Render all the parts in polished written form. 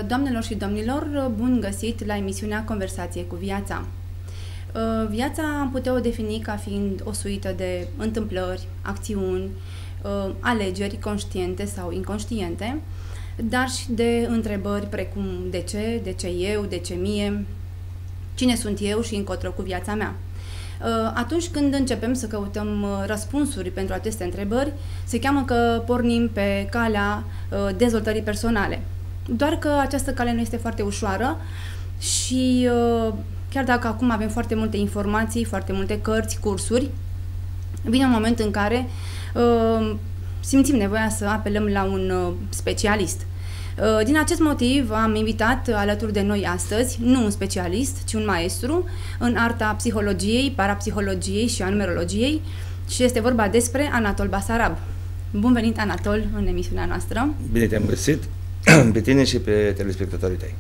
Doamnelor și domnilor, bun găsit la emisiunea Conversație cu Viața. Viața am putea o defini ca fiind o suită de întâmplări, acțiuni, alegeri conștiente sau inconștiente, dar și de întrebări precum de ce eu, de ce mie, cine sunt eu și încotro cu viața mea. Atunci când începem să căutăm răspunsuri pentru aceste întrebări, se cheamă că pornim pe calea dezvoltării personale. Doar că această cale nu este foarte ușoară și chiar dacă acum avem foarte multe informații, foarte multe cărți, cursuri, vine un moment în care simțim nevoia să apelăm la un specialist. Din acest motiv am invitat alături de noi astăzi, nu un specialist, ci un maestru în arta psihologiei, parapsihologiei și a numerologiei și este vorba despre Anatol Basarab. Bun venit, Anatol, în emisiunea noastră. Bine te-am găsit, pe tine și pe telespectatorii tăi.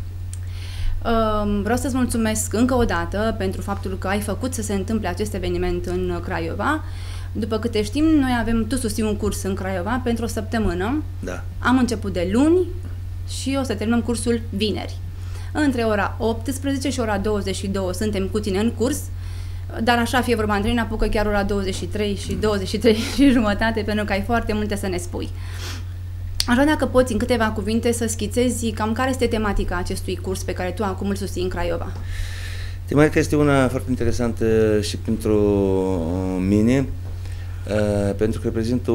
Vreau să-ți mulțumesc încă o dată pentru faptul că ai făcut să se întâmple acest eveniment în Craiova. După câte știm, tu susții un curs în Craiova pentru o săptămână. Da. Am început de luni și o să terminăm cursul vineri. Între ora 18 și ora 22 suntem cu tine în curs, dar așa fie vorba între noi, ne apucă chiar ora 23 și 23 și jumătate, pentru că ai foarte multe să ne spui. Așa, dacă poți în câteva cuvinte să schițezi cam care este tematica acestui curs pe care tu acum îl susții în Craiova. Tematica este una foarte interesantă și pentru mine, pentru că reprezintă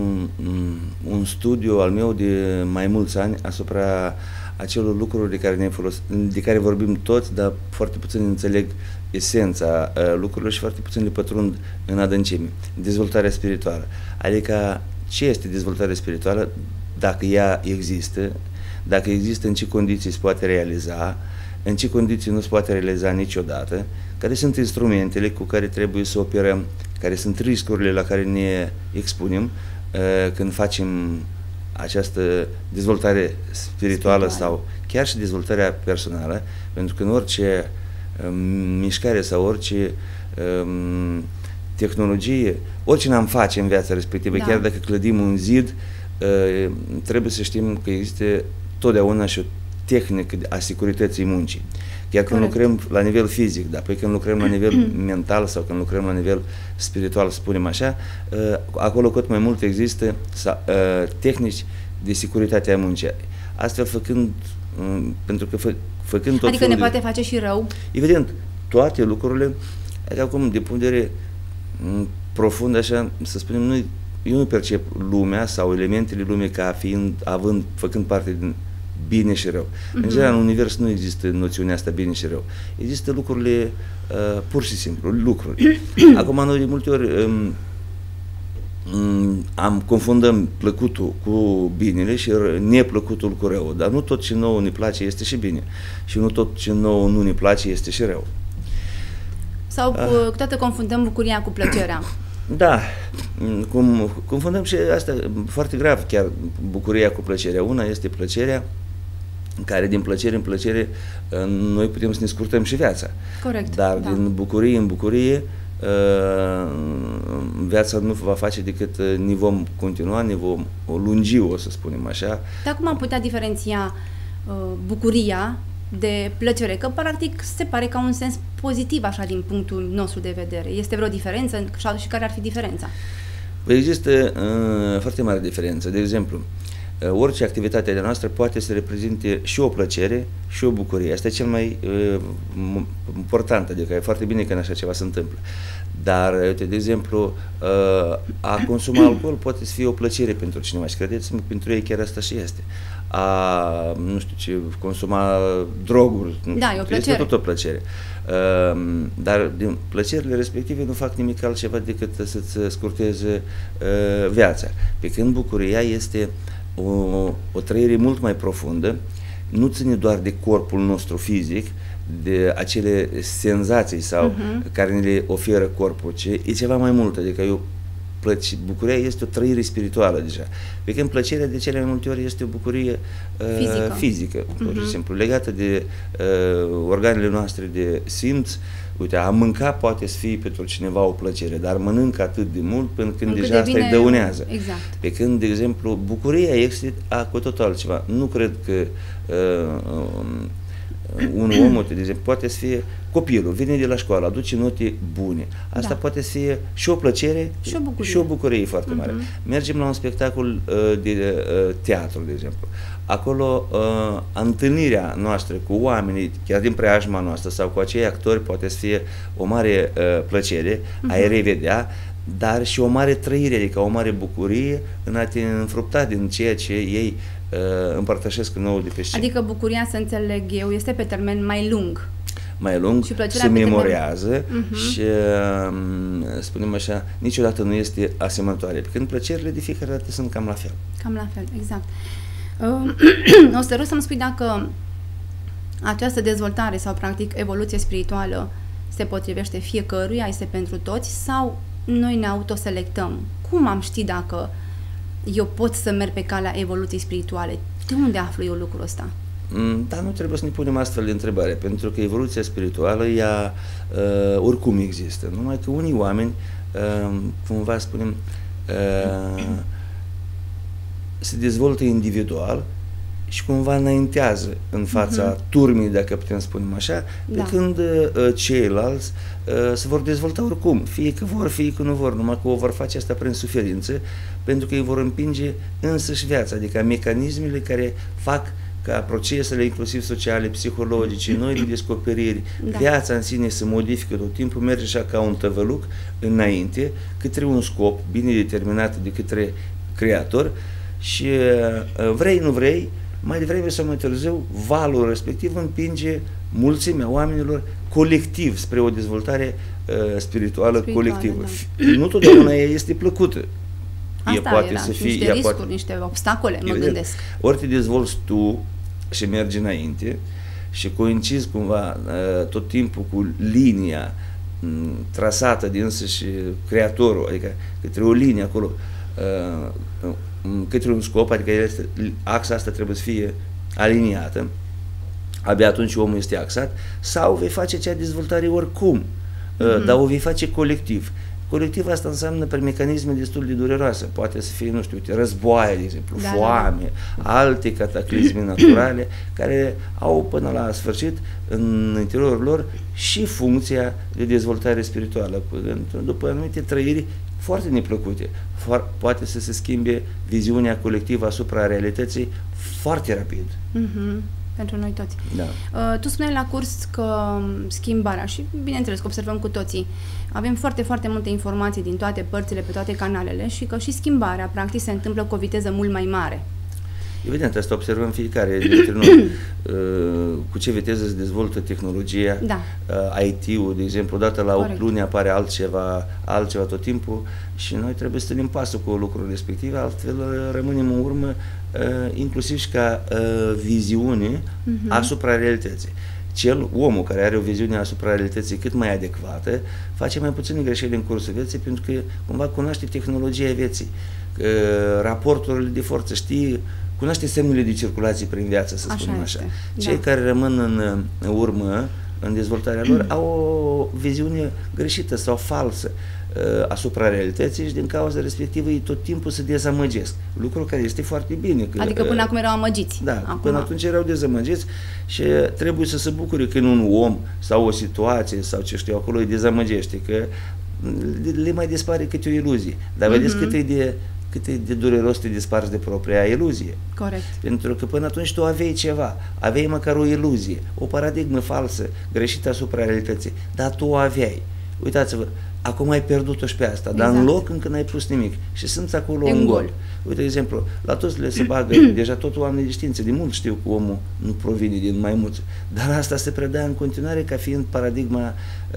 un studiu al meu de mai mulți ani asupra acelor lucruri de care vorbim toți, dar foarte puțin înțeleg esența lucrurilor și foarte puțin le pătrund în adâncime. Dezvoltarea spirituală. Adică ce este dezvoltarea spirituală, dacă ea există, dacă există, în ce condiții se poate realiza, în ce condiții nu se poate realiza niciodată, care sunt instrumentele cu care trebuie să operăm, care sunt riscurile la care ne expunem când facem această dezvoltare spirituală sau chiar și dezvoltarea personală, pentru că în orice mișcare sau orice tehnologie, orice n-am face în viața respectivă, chiar dacă clădim un zid, trebuie să știm că există totdeauna și o tehnică a securității muncii. Chiar când lucrăm la nivel fizic, dar apoi când lucrăm la nivel mental sau când lucrăm la nivel spiritual, spunem așa, acolo cât mai mult există tehnici de securitate a muncii. Astfel făcând, pentru că făcând tot adică ne poate face și rău? Evident, toate lucrurile, adică acum, de punct de vedere profund, așa, să spunem, eu nu percep lumea sau elementele lumii ca făcând parte din bine și rău. În general, în univers nu există noțiunea asta bine și rău. Există lucrurile pur și simplu, lucruri. Acum, noi de multe ori confundăm plăcutul cu binele și neplăcutul cu rău, dar nu tot ce nouă ne place este și bine și nu tot ce nouă nu ne place este și rău. Sau câteodată confundăm bucuria cu plăcerea. Da, confundăm și asta foarte grav, chiar bucuria cu plăcerea. Una este plăcerea, care din plăcere în plăcere noi putem să ne scurtăm și viața. Corect. Dar din bucurie în bucurie viața nu va face decât ne vom continua, ne vom lungi, o să spunem așa. Dar cum am putea diferenția bucuria de plăcere? Că practic se pare ca un sens pozitiv așa din punctul nostru de vedere. Este vreo diferență și care ar fi diferența? Păi există foarte mare diferență. De exemplu, orice activitate de noastră poate să reprezinte și o plăcere și o bucurie. Asta e cel mai important, adică e foarte bine când așa ceva se întâmplă. Dar, uite, de exemplu, a consuma alcool poate să fie o plăcere pentru cineva și credeți-mă, pentru ei chiar asta și este. Nu știu ce, consuma droguri, este tot o plăcere. Dar din plăcerile respective nu fac nimic altceva decât să-ți scurteze viața. Pe când bucuria este o trăire mult mai profundă, nu ține doar de corpul nostru fizic, de acele senzații sau care ne le oferă corpul, ci e ceva mai mult, adică bucuria este o trăire spirituală deja. Pe când plăcerea de cele mai multe ori este o bucurie fizică pur și simplu, legată de organele noastre de simț, Uite, a mânca poate să fie pentru cineva o plăcere, dar mănâncă atât de mult până când Încât deja asta îi dăunează. Exact. Pe când, de exemplu, bucuria este cu totul altceva. Nu cred că un om, de exemplu, poate să fie copilul, vine de la școală, aduce note bune. Asta poate să fie și o plăcere și o bucurie foarte mare. Mergem la un spectacol de teatru, de exemplu. Acolo întâlnirea noastră cu oamenii, chiar din preajma noastră sau cu acei actori, poate să fie o mare plăcere a-i revedea, dar și o mare trăire, adică o mare bucurie în a te înfrupta din ceea ce ei împărtășesc nouă de pe scenă. Adică bucuria, să înțeleg eu, este pe termen mai lung. Mai lung, se memorează și, spunem așa, niciodată nu este asemănătoare. Când plăcerile de fiecare dată sunt cam la fel. Cam la fel, exact. O să te rog să-mi spui dacă această dezvoltare sau, practic, evoluție spirituală se potrivește fiecăruia, este pentru toți sau noi ne autoselectăm? Cum am ști dacă eu pot să merg pe calea evoluției spirituale? De unde aflu eu lucrul ăsta? Dar nu trebuie să ne punem astfel de întrebare, pentru că evoluția spirituală, ea oricum există. Numai că unii oameni, cumva spunem, se dezvoltă individual și cumva înaintează în fața turmii, dacă putem spune așa, pe când ceilalți se vor dezvolta oricum, fie că vor, fie că nu vor, numai că o vor face asta prin suferință, pentru că îi vor împinge însăși viața, adică mecanismele care fac ca procesele inclusiv sociale, psihologice, noile descoperiri, viața în sine se modifică tot timpul, merge așa ca un tăvăluc înainte, către un scop bine determinat de către Creator și vrei, nu vrei, mai devreme sau mai târziu, valul respectiv împinge mulțimea oamenilor colectiv spre o dezvoltare spirituală colectivă. Da. Nu totdeauna ea este plăcută. Asta poate să fie, niște riscuri, niște obstacole, mă gândesc. Ori te dezvolți tu și mergi înainte și coincizi cumva tot timpul cu linia trasată de însăși Creatorul, adică către o linie acolo, către un scop, adică axa asta trebuie să fie aliniată, abia atunci omul este axat, sau vei face acea dezvoltare oricum, dar o vei face colectiv. Colectiv asta înseamnă pe mecanisme destul de dureroase, poate să fie, nu știu, uite, războaie, de exemplu, foame, alte cataclisme naturale, care au până la sfârșit în interiorul lor și funcția de dezvoltare spirituală. După anumite trăiri foarte neplăcute, poate să se schimbe viziunea colectivă asupra realității foarte rapid. Pentru noi toți. Da. Tu spuneai la curs că schimbarea, și bineînțeles că observăm cu toții, avem foarte, foarte multe informații din toate părțile, pe toate canalele și că și schimbarea, practic, se întâmplă cu o viteză mult mai mare. Evident, asta observăm fiecare dintre noi. Cu ce viteză se dezvoltă tehnologia, IT-ul, de exemplu, odată la 8 luni apare altceva tot timpul și noi trebuie să stănim pasul cu lucrurile respective, altfel rămânem în urmă, inclusiv și ca viziune asupra realității. Omul care are o viziune asupra realității cât mai adecvată, face mai puține greșeli în cursul vieții, pentru că cumva cunoaște tehnologia vieții, raporturile de forță, cunoaște semnele de circulație prin viață, să spunem așa. Cei care rămân în urmă, în dezvoltarea lor, au o viziune greșită sau falsă asupra realității și din cauza respectivă ei tot timpul se dezamăgesc. Lucru care este foarte bine. Adică până acum erau amăgiți. Da, până atunci erau dezamăgiți și trebuie să se bucure când un om sau o situație sau ce știu acolo îi dezamăgește, că le mai dispare câte o iluzie. Dar vedeți cât e de dureros să te disparți de propria iluzie. Corect. Pentru că până atunci tu aveai ceva, aveai măcar o iluzie, o paradigmă falsă, greșită asupra realității, dar tu o aveai. Uitați-vă, acum ai pierdut-o și pe asta, dar în loc încă n-ai pus nimic și simți acolo un gol. Uite, de exemplu, la toți le se bagă, deja tot oamenii de știință, de mult știu că omul nu provine din maimuțe, dar asta se predă în continuare ca fiind paradigma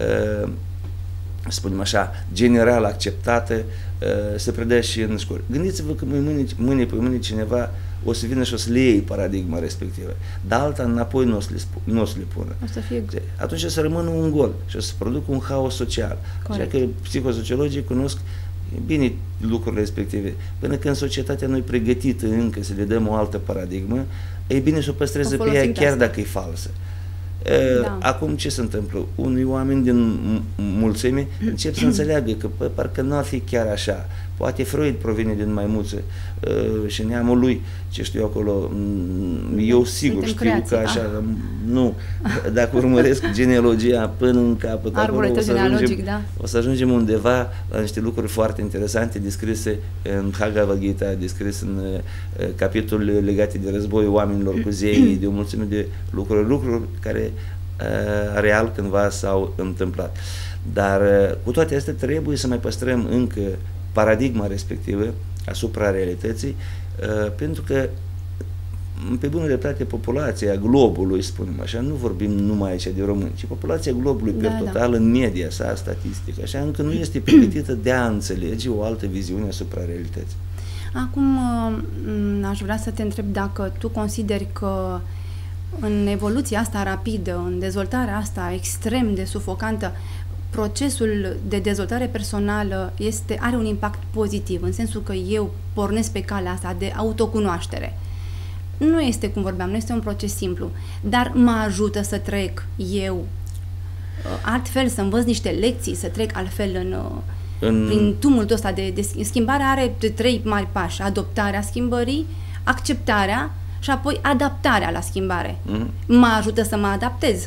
spunem așa, general acceptată, se predă și în școli. Gândiți-vă că mâine pe mâine cineva o să vină și o să le iei paradigma respectivă, dar alta înapoi nu o să le pună. O să fie... Atunci o să rămână un gol și o să producă un haos social. Așa că psihosociologii cunosc bine lucrurile respective. Până când societatea nu e pregătită încă să le dăm o altă paradigmă, e bine să o păstreze pe ea chiar dacă e falsă. Acum ce se întâmplă? Unii oameni din mulțime încep să înțeleagă că parcă nu ar fi chiar așa. Poate Freud provine din maimuță și neamul lui, ce știu eu acolo, eu sigur știu că așa, nu, dacă urmăresc genealogia până în capăt, acolo o să ajungem undeva la niște lucruri foarte interesante descrise în Bhagavad Gita, descris în capitolele legate de războiul oamenilor cu zeii, de o mulțime de lucruri care real cândva s-au întâmplat. Dar cu toate astea trebuie să mai păstrăm încă paradigma respectivă asupra realității, pentru că pe bună dreptate populația globului, spunem așa, nu vorbim numai aici de români, ci populația globului pe total în media sa statistică, așa încă nu este pregătită de a înțelege o altă viziune asupra realității. Acum aș vrea să te întreb dacă tu consideri că în evoluția asta rapidă, în dezvoltarea asta extrem de sufocantă, procesul de dezvoltare personală are un impact pozitiv, în sensul că eu pornesc pe calea asta de autocunoaștere. Nu este, cum vorbeam, nu este un proces simplu, dar mă ajută să trec eu altfel, să învăț niște lecții, să trec altfel prin tumultul ăsta de schimbare. Are 3 mari pași: adoptarea schimbării, acceptarea și apoi adaptarea la schimbare. Mă ajută să mă adaptez.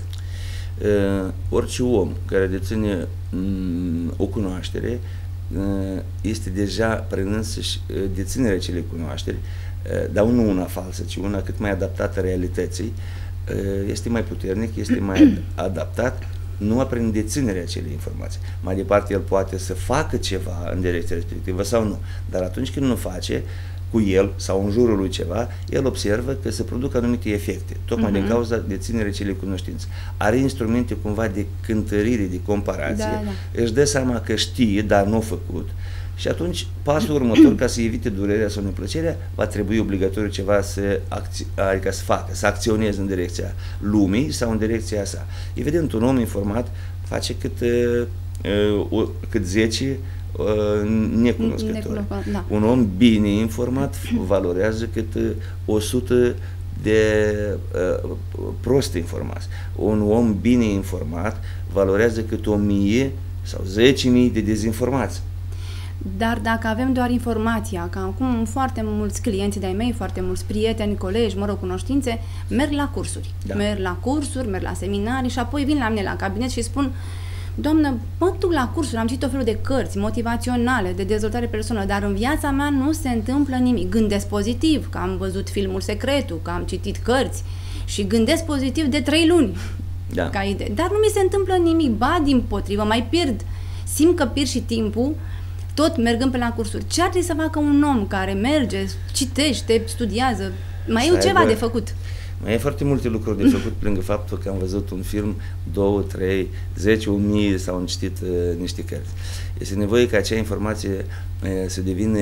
Orice om care deține o cunoaștere este deja prin însăși deținerea acelei cunoașteri, dar nu una falsă, ci una cât mai adaptată realității, este mai puternic, este mai adaptat, nu prin deținerea acelei informații. Mai departe, el poate să facă ceva în direcția respectivă sau nu, dar atunci când nu face, cu el sau în jurul lui ceva, el observă că se produc anumite efecte, tocmai din cauza deținerii acelei cunoștințe. Are instrumente cumva de cântărire, de comparație, își dă seama că știe, dar nu a făcut. Și atunci, pasul următor, ca să evite durerea sau neplăcerea, va trebui obligatoriu ceva adică să facă, să acționeze în direcția lumii sau în direcția sa. Evident, un om informat face cât 10 necunoscători. Un om bine informat valorează cât 100 de prost informați. Un om bine informat valorează cât 1000 sau 10.000 de dezinformați. Dar dacă avem doar informația, că acum foarte mulți clienți de-ai mei, foarte mulți prieteni, colegi, cunoștințe, merg la cursuri. Merg la cursuri, merg la seminarii și apoi vin la mine la cabinet și spun: doamnă, mă duc la cursuri, am citit o felul de cărți motivaționale, de dezvoltare personală, dar în viața mea nu se întâmplă nimic. Gândesc pozitiv, că am văzut filmul Secretul, că am citit cărți și gândesc pozitiv de 3 luni ca idee. Dar nu mi se întâmplă nimic, ba dimpotrivă, mai pierd, simt că pierd și timpul, tot mergând pe la cursuri. Ce ar trebui să facă un om care merge, citește, studiază? Mai e ceva de făcut. Mai e foarte multe lucruri de făcut, lângă faptul că am văzut un film, 2, 3, 10, 1000 sau am citit niște cărți. Este nevoie ca acea informație să devină,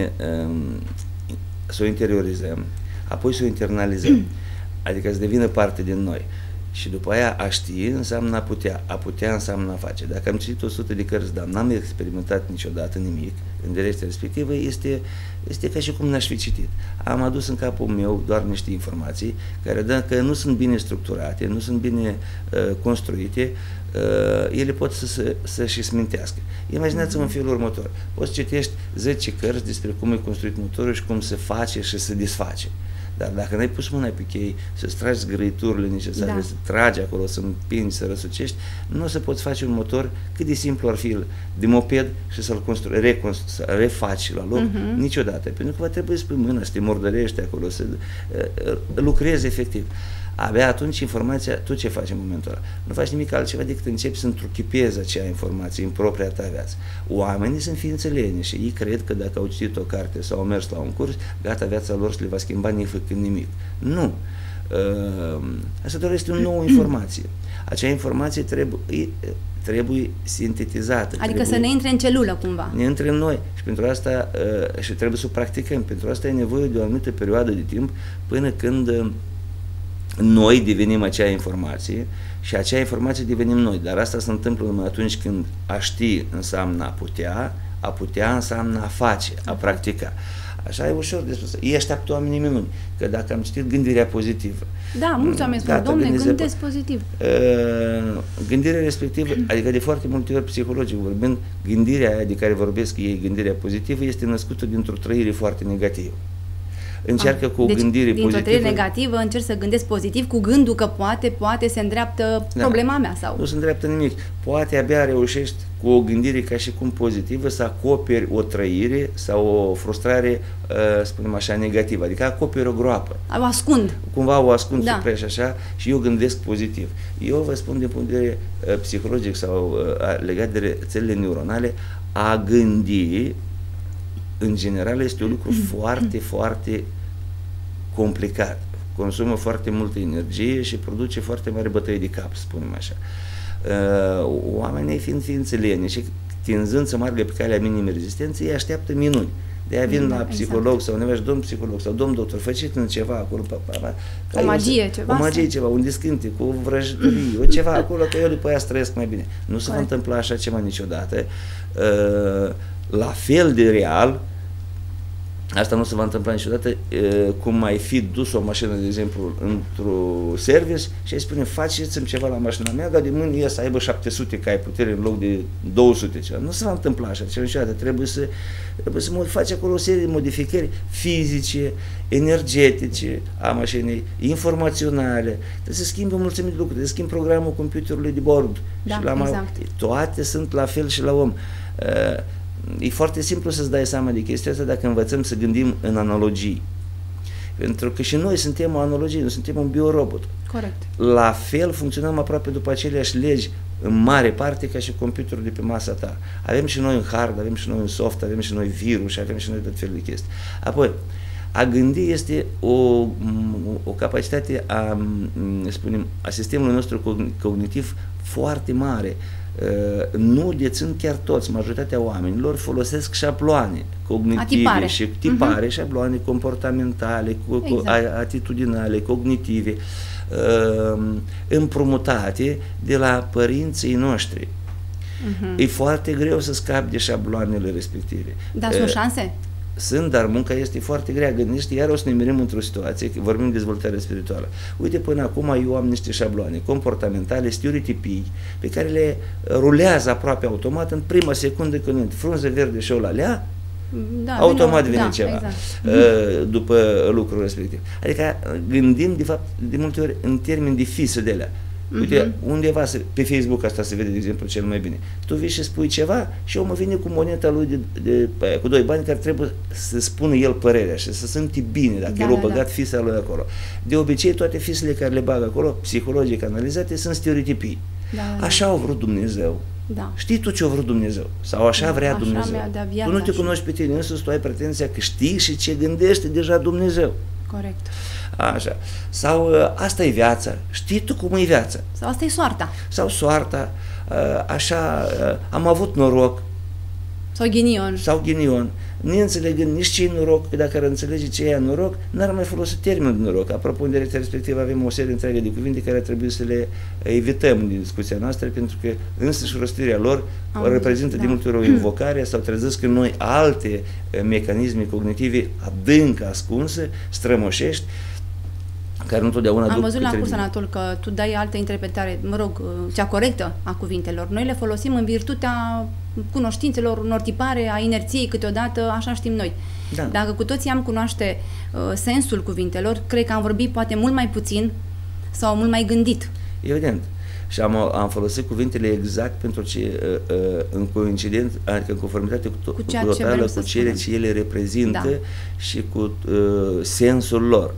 să o interiorizăm, apoi să o internalizăm, adică să devină parte din noi. Și după aia a ști înseamnă a putea, a putea înseamnă a face. Dacă am citit 100 de cărți, dar n-am experimentat niciodată nimic în direcția respectivă, este ca și cum n-aș fi citit. Am adus în capul meu doar niște informații care, dacă nu sunt bine structurate, nu sunt bine construite, ele pot să-și smintească. Imaginați-vă în felul următor. Poți să citești 10 cărți despre cum e construit motorul și cum se face și se desface. Dar dacă n-ai pus mâna pe chei, să-ți tragi zgrăiturile necesare, să tragi acolo, să împingi, să răsucești, nu o să poți face un motor cât de simplu ar fi de moped și să-l refaci la loc, niciodată. Pentru că va trebui să pui mâna, să te mordărești acolo, să lucrezi efectiv. Abia atunci informația, tu ce faci în momentul ăla? Nu faci nimic altceva decât începi să întruchipezi acea informație în propria ta viață. Oamenii sunt ființe lene și ei cred că dacă au citit o carte sau au mers la un curs, gata, viața lor se le va schimba nefăcând nimic. Nu. Asta doar este o nouă informație. Acea informație trebuie sintetizată. Adică să ne intre în celulă cumva. Ne intre în noi și pentru asta și trebuie să o practicăm. Pentru asta e nevoie de o anumită perioadă de timp până când noi devenim acea informație și acea informație devenim noi, dar asta se întâmplă numai atunci când a ști înseamnă a putea înseamnă a face, a practica. Așa e ușor de spus. Ei așteaptă oamenii minuni. Că dacă am citit gândirea pozitivă. Da, mulți oameni spun, domne, gândesc pozitiv. Gândirea respectivă, adică de foarte multe ori psihologic vorbind, gândirea aia de care vorbesc ei, gândirea pozitivă, este născută dintr-o trăire foarte negativă. Încearcă cu o gândire pozitivă. Dintr-o trăire negativă încerc să gândesc pozitiv cu gândul că poate se îndreaptă problema mea sau... Nu se îndreaptă nimic. Poate abia reușești cu o gândire ca și cum pozitivă să acoperi o trăire sau o frustrare, spunem așa, negativă. Adică acoperi o groapă. O ascund. Cumva o ascund supra și așa și eu gândesc pozitiv. Eu vă spun din punct de vedere psihologic sau legat de rețelele neuronale, a gândi în general este un lucru foarte, foarte complicat. Consumă foarte multă energie și produce foarte mare bătăie de cap, spunem așa. Oamenii fiind ființe lene și tinzând să meargă pe calea minimă rezistență, ei așteaptă minuni. De-aia vin la psiholog sau undeva și domn psiholog sau domn doctor, faceți ceva acolo. O magie, ceva. O magie, ceva, un descânte, cu o vrăjitorie, ceva acolo, că eu după aia trăiesc mai bine. Nu se va întâmpla așa ceva niciodată. La fel de real, asta nu se va întâmpla niciodată, cum ai fi dus o mașină, de exemplu, într-un service și ai spune, faceți-mi ceva la mașina mea, dar de mâine ea să aibă 700 cai putere în loc de 200. Ceva. Nu se va întâmpla așa niciodată. Trebuie să faci acolo o serie de modificări fizice, energetice a mașinii, informaționale. Trebuie să schimbi o mulțime de lucruri, trebuie să schimbi programul computerului de bord. Da, și exact. Toate sunt la fel și la om. E foarte simplu să-ți dai seama de chestia asta dacă învățăm să gândim în analogii. Pentru că și noi suntem o analogie, noi suntem un biorobot. Corect. La fel funcționăm aproape după aceleași legi în mare parte ca și computerul de pe masa ta. Avem și noi un hard, avem și noi un soft, avem și noi virus, avem și noi tot felul de chestii. Apoi, a gândi este o capacitate a sistemului nostru cognitiv foarte mare. Nu dețin chiar toți, majoritatea oamenilor folosesc șabloane cognitive și tipare, șabloane comportamentale, atitudinale, cognitive, împrumutate de la părinții noștri. E foarte greu să scapi de șabloanele respective. Dar sunt șanse? Sunt, dar munca este foarte grea. Gândește, iar o să ne mirim într-o situație, că vorbim de dezvoltare spirituală. Uite, până acum eu am niște șabloane comportamentale, stereotipii, pe care le rulează aproape automat în prima secundă când frunze verde și o lalea, automat vine ceva exact. După lucrul respectiv. Adică gândim, de fapt, de multe ori în termeni de fisă de alea. Uite, undeva pe Facebook asta se vede, de exemplu, cel mai bine. Tu vii și spui ceva și omul vine cu moneta lui cu 2 bani care trebuie să spună el părerea și să simte bine dacă el a băgat fisa lui acolo. De obicei, toate fisele care le bagă acolo, psihologic analizate, sunt stereotipii. Așa a vrut Dumnezeu. Știi tu ce a vrut Dumnezeu? Sau așa vrea Dumnezeu? Tu nu te cunoști pe tine însuți, tu ai pretenția că știi și ce gândește deja Dumnezeu. Corect. Așa. Sau asta e viața. Știi tu cum e viața? Sau asta e soarta. Sau soarta. Așa, am avut noroc. Sau ghinion. Sau ghinion. Nu înțelegând nici ce e noroc, că dacă ar înțelege ce e noroc, n-ar mai folosi termenul de noroc. Apropo, în direcția respectivă avem o serie întreagă de cuvinte care trebuie să le evităm în discuția noastră, pentru că însăși rostirea lor reprezintă de multe ori o invocare sau trezesc în noi alte mecanisme cognitive adânc ascunse, strămoșești, care nu totdeauna am văzut la curs, Anatol, că tu dai altă interpretare, mă rog, cea corectă a cuvintelor. Noi le folosim în virtutea cunoștințelor, unor tipare, a inerției câteodată, așa știm noi. Dacă cu toții am cunoaște sensul cuvintelor, cred că am vorbit poate mult mai puțin sau mult mai gândit. Evident. Și am folosit cuvintele exact pentru ce, în coincident, adică în conformitate cu totală cu cele ce ele reprezintă și cu sensul lor.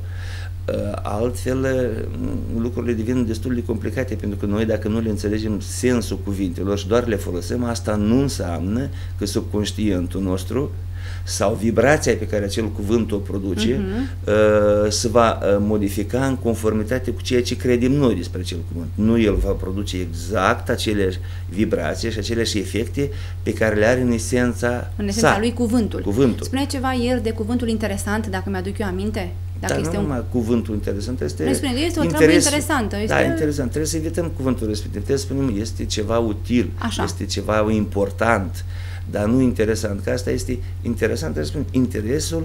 Altfel, lucrurile devin destul de complicate, pentru că noi, dacă nu le înțelegem sensul cuvintelor și doar le folosim, asta nu înseamnă că subconștientul nostru sau vibrația pe care acel cuvânt o produce se va modifica în conformitate cu ceea ce credem noi despre acel cuvânt. Nu el va produce exact aceleași vibrații și aceleași efecte pe care le are în esența lui cuvântul. Spune ceva ieri de cuvântul interesant, dacă mi-aduc eu aminte? Dar nu numai cuvântul interesant, este o treabă interesantă. Da, interesant. Trebuie să evităm cuvântul respectiv. Trebuie să spunem, este ceva util, este ceva important, dar nu interesant. Că asta este interesant, trebuie să spunem, interesul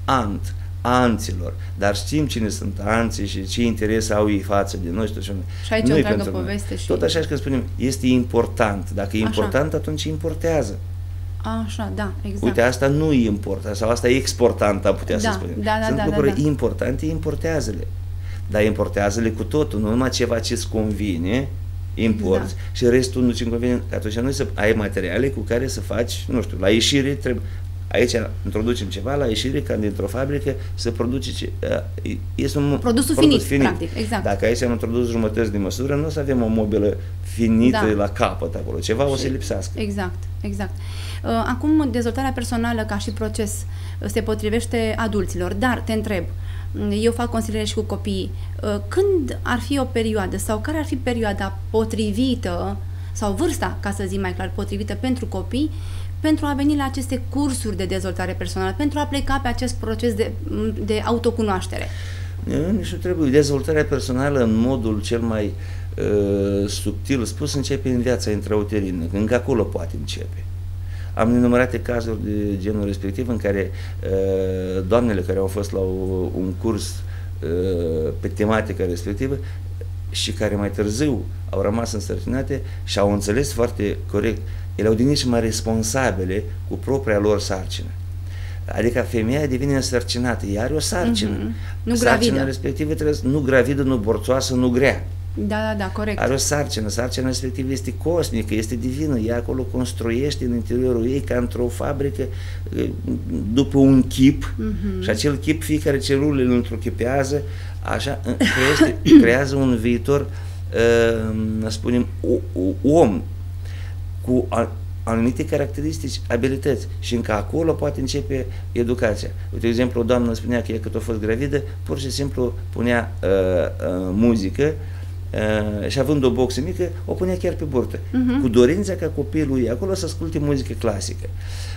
anților, dar știm cine sunt anții și ce interes au ei față de noi. Și aici o întreagă poveste. Și... Tot așa când spunem, este important. Dacă e important, atunci importează. Așa, da, exact. Uite, asta nu e important, sau asta e exportant, am putea să spunem. Sunt lucruri importante, importează-le. Dar importează-le cu totul, nu numai ceva ce-ți convine, importi, și restul nu ți convine. Atunci nu să ai materiale cu care să faci, nu știu, la ieșire trebuie... Aici introducem ceva, la ieșire, ca dintr-o fabrică, să produce este un produsul finit, practic, exact. Dacă aici am introdus jumătăți de măsură, nu o să avem o mobilă finită la capăt acolo, ceva o să lipsească. Exact, exact. Acum, dezvoltarea personală ca și proces se potrivește adulților, dar te întreb, eu fac consiliere și cu copiii, când ar fi o perioadă sau care ar fi perioada potrivită sau vârsta, ca să zic mai clar, potrivită pentru copii, pentru a veni la aceste cursuri de dezvoltare personală, pentru a pleca pe acest proces de autocunoaștere? Nici nu trebuie. Dezvoltarea personală în modul cel mai subtil spus începe în viața intrauterină, încă acolo poate începe. Am nenumărate cazuri de genul respectiv în care doamnele care au fost la un curs pe tematica respectivă și care mai târziu au rămas însărcinate și au înțeles foarte corect, ele au devenit și mai responsabile cu propria lor sarcină. Adică femeia devine însărcinată, ea are o sarcină. Nu sarcina gravidă. respectivă trebuie, nu gravidă, nu borțoasă, nu grea. Da, corect. Are o sarcină, sarcina respectivă este cosmică, este divină, ea acolo construiește în interiorul ei ca într-o fabrică după un chip și acel chip, fiecare celulă îl întruchipează, așa, creează un viitor, spunem, om cu anumite caracteristici, abilități și încă acolo poate începe educația. Uite, de exemplu, o doamnă spunea că ea cât a fost gravidă, pur și simplu punea muzică și având o boxă mică, o punea chiar pe burtă, cu dorința ca copilul ei acolo să asculte muzică clasică.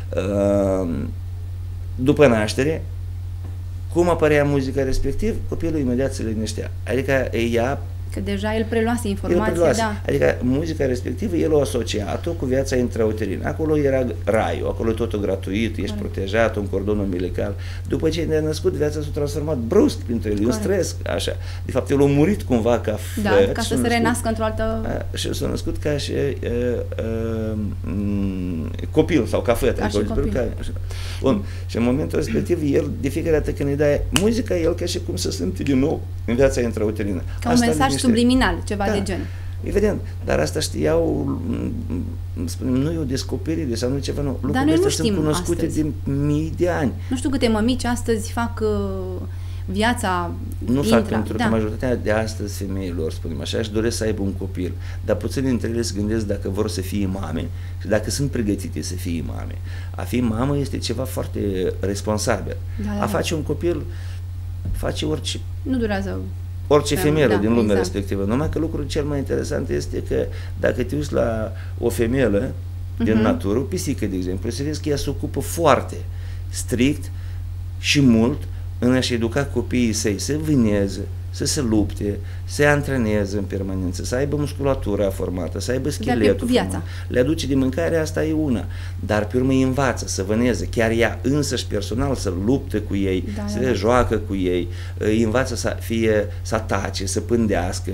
După naștere, cum apărea muzica respectiv, copilul imediat se liniștea. Adică ea... Că deja el preluase informația, da. Adică muzica respectivă, el a asociat-o cu viața intrauterină. Acolo era raiul, acolo totul gratuit, ești protejat, un cordon umbilical. După ce ne-a născut, viața s-a transformat brusc pentru el, un stres, așa. De fapt, el a murit cumva ca făt. Ca să se renască într-o altă... Și s-a născut ca și copil sau ca făt. Ca și copil. Bun. Și în momentul respectiv, el, de fiecare dată când îi dai muzica, el ca și cum se simte din nou în viața intrauterină. Ca un mesaj subliminal, ceva de gen. Evident, dar asta știau, spunem, nu e o descoperire sau nu e ceva nou. Lucrurile astea sunt cunoscute de mii de ani. Nu știu câte mămici astăzi fac viața nu fac pentru că majoritatea de astăzi femeilor, spunem așa, își doresc să aibă un copil, dar puțin dintre ele se gândesc dacă vor să fie mame și dacă sunt pregătite să fie mame. A fi mamă este ceva foarte responsabil. A face un copil, face orice. Nu durează orice femeie din lumea respectivă. Numai că lucrul cel mai interesant este că dacă te uiți la o femeie din natură, o pisică, de exemplu, să vezi că ea se ocupă foarte strict și mult în a-și educa copiii săi să vâneze, să se lupte, să se antreneze în permanență, să aibă musculatura formată, să aibă scheletul format. Le aduce de mâncare, asta e una. Dar pe urmă îi învață să vâneze, chiar ea însăși personal să lupte cu ei, să joacă cu ei, îi învață să atace, să pândească.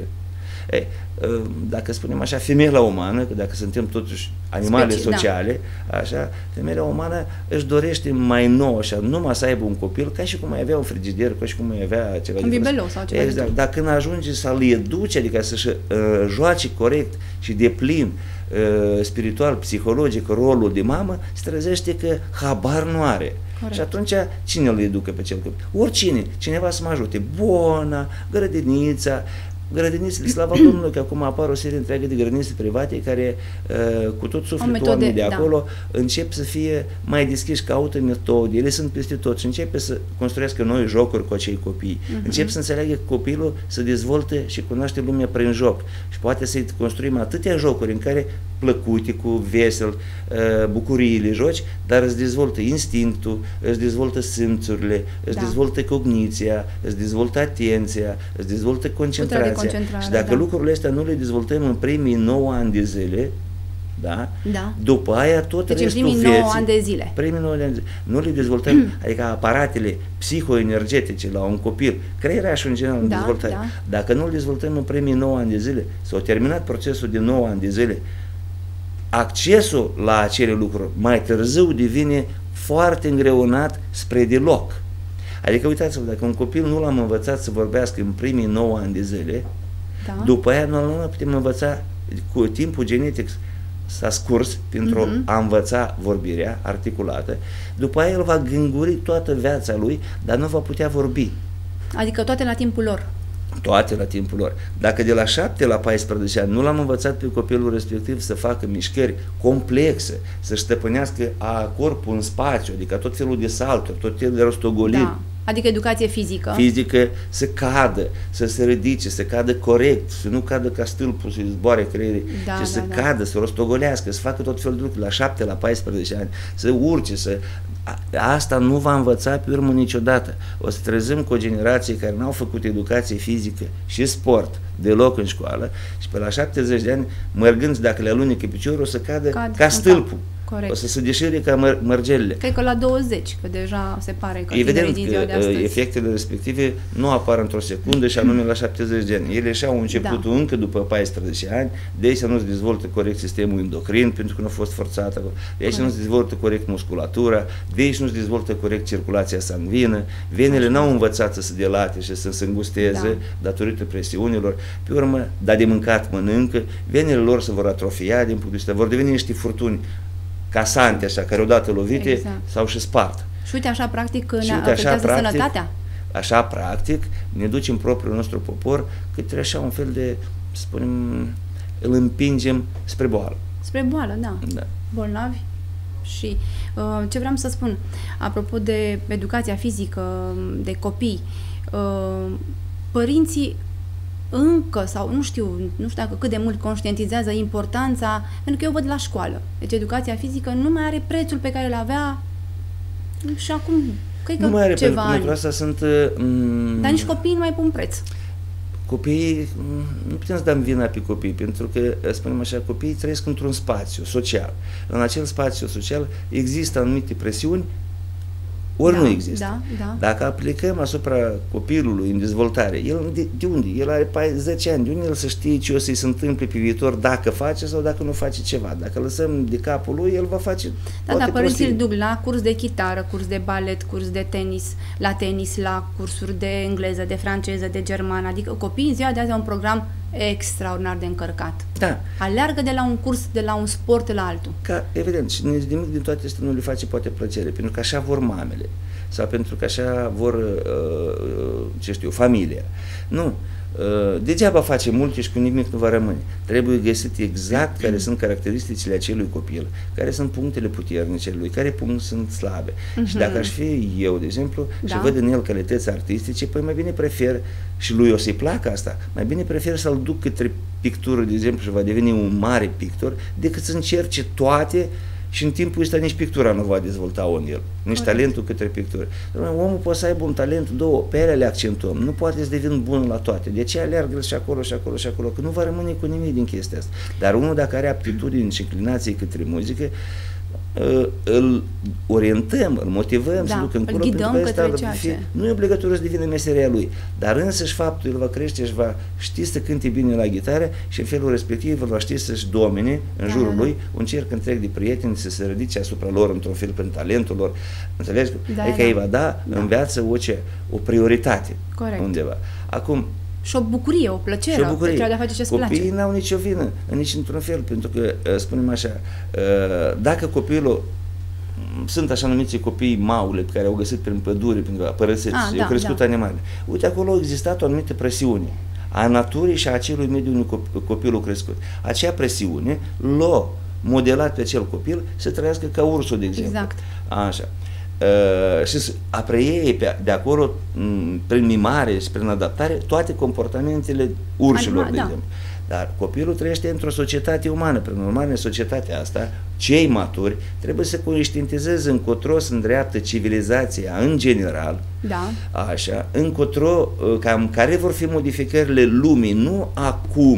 Dacă spunem așa, femeia umană, că dacă suntem totuși animale sociale, așa, femeia umană își dorește mai nou, așa, numai să aibă un copil, ca și cum mai avea un frigider, ca și cum mai avea ceva un bibelou sau ceva. Exact. Dar când ajunge să-l educe, adică să-și joace corect și deplin spiritual, psihologic, rolul de mamă, se trezește că habar nu are. Corect. Și atunci cine îl educă pe cel copil? Oricine, cineva să mă ajute. Bona, grădinița, grădinițele, slavă Domnului, că acum apar o serie întreagă de grădinițe private care cu tot sufletul oamenii de acolo încep să fie mai deschiși, caută metode, ele sunt peste tot și începe să construiască noi jocuri cu acei copii. Încep să înțeleagă că copilul se dezvoltă și cunoaște lumea prin joc și poate să-i construim atâtea jocuri în care plăcute, cu vesel, bucuriile joci, dar îți dezvoltă instinctul, îți dezvoltă simțurile, îți dezvoltă cogniția, îți dezvoltă atenția, îți dezvoltă concentrația. Și dacă lucrurile astea nu le dezvoltăm în primii 9 ani de zile, da? Da. După aia tot deci restul în primii 9 ani de zile. Primii 9 ani de zile. Nu le dezvoltăm, adică aparatele psihoenergetice la un copil, creierașul în general în dezvoltare. Da. Dacă nu le dezvoltăm în primii 9 ani de zile, s-a terminat procesul de 9 ani de zile, accesul la acele lucruri mai târziu devine foarte îngreunat spre deloc. Adică uitați-vă, dacă un copil nu l-am învățat să vorbească în primii 9 ani de zile, da. După aia nu l putem învăța, cu timpul genetic s-a scurs pentru a învăța vorbirea articulată, după aia el va gânguri toată viața lui, dar nu va putea vorbi. Adică toate la timpul lor. Toate la timpul lor. Dacă de la 7 la 14 ani nu l-am învățat pe copilul respectiv să facă mișcări complexe, să-și stăpânească corpul în spațiu, adică tot felul de salturi, tot felul de rostogoliri, da. Adică educație fizică. Fizică, să cadă, să se ridice, să cadă corect, să nu cadă ca stâlpul, să-i zboare creierii, ci să cadă, să rostogolească, să facă tot felul de lucruri la 7, la 14 ani, să urce, Asta nu va învăța pe urmă niciodată. O să trezim cu o generație care n-au făcut educație fizică și sport deloc în școală și pe la 70 de ani, mergând, dacă le alunecă piciorul, o să cadă ca stâlpul. Corect. O să se deșire ca mărgelele. Cred că la 20, că deja se pare că evident din ziua de astăzi. Efectele respective nu apar într-o secundă și anume la 70 de ani. Ele și-au început încă după 14 ani, de aici să nu se dezvoltă corect sistemul endocrin, pentru că nu a fost forțat, de aici nu se dezvoltă corect musculatura, de aici nu se dezvoltă corect circulația sanguină, venele n-au învățat să se dilate și să se îngusteze datorită presiunilor, pe urmă, de mâncat mănâncă, venele lor se vor atrofia din punct de vedere, vor deveni niște furtuni casante, așa, care odată lovite sau și spart. Și uite, așa, practic, ne afectează sănătatea? Așa, practic, ne ducem propriul nostru popor către așa un fel de, să spunem, îl împingem spre boală. Spre boală, da. Bolnavi. Și ce vreau să spun, apropo de educația fizică, de copii, părinții încă, sau nu știu dacă cât de mult conștientizează importanța, pentru că eu văd la școală. Deci educația fizică nu mai are prețul pe care îl avea și acum, cred că nu mai are ceva ani. Pentru asta sunt... Dar nici copiii nu mai pun preț. Copiii, nu putem să dăm vina pe copii, pentru că, spunem așa, copiii trăiesc într-un spațiu social. În acel spațiu social există anumite presiuni, ori nu există. Dacă aplicăm asupra copilului în dezvoltare, el de unde? El are 10 ani, de unde el să știe ce o să-i se întâmple pe viitor dacă face sau dacă nu face ceva? Dacă lăsăm de capul lui, el va face dar părinții îl duc la curs de chitară, curs de balet, curs de tenis, la cursuri de engleză, de franceză, de germană, adică copiii în ziua de azi au un program extraordinar de încărcat. Da. Aleargă de la un curs, de la un sport la altul. Evident, și nimic din toate astea nu le face poate plăcere, pentru că așa vor mamele, sau pentru că așa vor, ce știu, familia. Nu. Degeaba face multe și cu nimic nu va rămâne. Trebuie găsit exact care sunt caracteristicile acelui copil, care sunt punctele puternice lui, care puncte sunt slabe. Și dacă aș fi eu, de exemplu, și văd în el calități artistice, păi mai bine prefer, și lui o să-i placă asta, mai bine prefer să-l duc către pictură, de exemplu, și va deveni un mare pictor, decât să încerce toate și în timpul ăsta nici pictura nu va dezvolta în el, nici talentul către pictură. Omul poate să aibă un talent, două, pe ele le accentuăm, nu poate să devină bun la toate, de ce aleargă și acolo, și acolo, și acolo, că nu va rămâne cu nimic din chestia asta. Dar unul, dacă are aptitudini și inclinații către muzică, îl orientăm, îl motivăm să ducă încolo, pentru că asta nu e obligatoriu să devină meseria lui, dar însăși faptul el va crește și va ști să cânte bine la gitară și în felul respectiv el va ști să-și domine în jurul lui un cerc întreg de prieteni, să se ridice asupra lor într-un fel prin talentul lor. Înțelegi? Adică îi va da în viață o prioritate undeva. Acum, și o bucurie, o plăcere, de a face ce-ți place. Copiii n-au nicio vină, nici într-un fel, pentru că, spunem așa, dacă copilul, sunt așa numiți copii maule pe care au găsit prin pădure, pentru că părăsiți, au crescut animale. Uite, acolo a existat o anumită presiune a naturii și a acelui mediu unde copilul crescut. Acea presiune l-a modelat pe acel copil să trăiască ca ursul, de exemplu. Exact. Așa. Și a preie de acolo, prin mimare și prin adaptare, toate comportamentele urșilor, de exemplu. Dar copilul trăiește într-o societate umană. Prin urmare, în societatea asta, cei maturi trebuie să conștientizeze încotro se îndreaptă civilizația în general, așa, încotro, cam care vor fi modificările lumii, nu acum,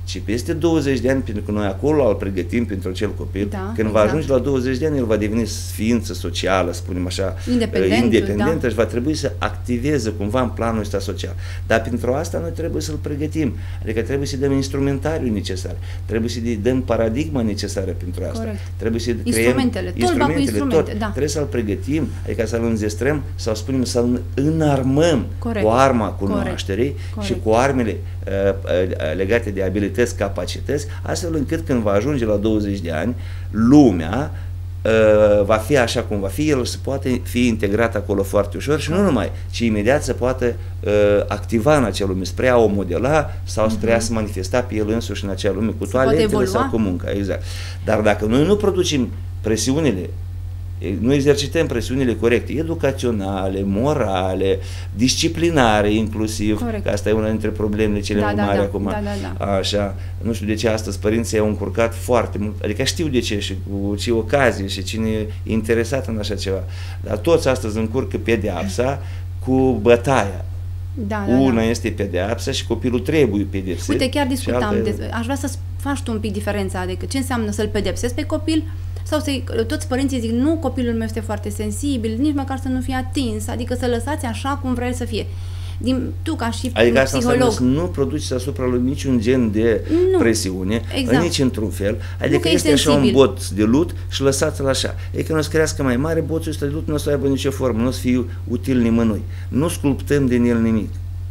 ci peste 20 de ani, pentru că noi acolo îl pregătim pentru acel copil. Da, Când va ajunge la 20 de ani, el va deveni ființă socială, spunem așa, independentă și va trebui să activeze cumva în planul ăsta social. Dar pentru asta noi trebuie să-l pregătim, adică trebuie să dăm instrumentariul necesar, trebuie să dăm paradigma necesară pentru asta. Corect. Trebuie să creăm instrumentele, tot. Da. Trebuie să-l pregătim, adică să-l înzestrăm sau spunem să-l înarmăm cu arma cunoașterii și cu armele legate de abilități, capacități, astfel încât când va ajunge la 20 de ani, lumea va fi așa cum va fi, el se poate fi integrat acolo foarte ușor și nu numai, ci imediat se poate activa în acea lume, spre a o modela sau spre a se manifesta pe el însuși în acea lume, cu talentele sau cu munca. Exact. Dar dacă noi nu producem presiunile, nu exercităm presiunile corecte, educaționale, morale, disciplinare inclusiv, corect. Că asta e una dintre problemele cele mai mari acum. Așa, nu știu de ce astăzi părinții au încurcat foarte mult, adică știu de ce și cu ce ocazie și cine e interesat în așa ceva, dar toți astăzi încurcă pedeapsa cu bătaia. Una este pedeapsa și copilul trebuie pedepsit. Uite, chiar discutam, aș vrea să faci tu un pic diferența, adică ce înseamnă să-l pedepsezi pe copil sau toți părinții zic, nu, copilul meu este foarte sensibil, nici măcar să nu fie atins, adică să lăsați așa cum vrea el să fie. Tu ca și adică psiholog. Asta nu produci asupra lui niciun gen de presiune, nici într-un fel, adică este așa un bot de lut și lăsați-l așa. E că nu o să crească mai mare, botul ăsta de lut nu o să aibă nicio formă, nu o să fie util nimănui. Nu sculptăm din el nimic.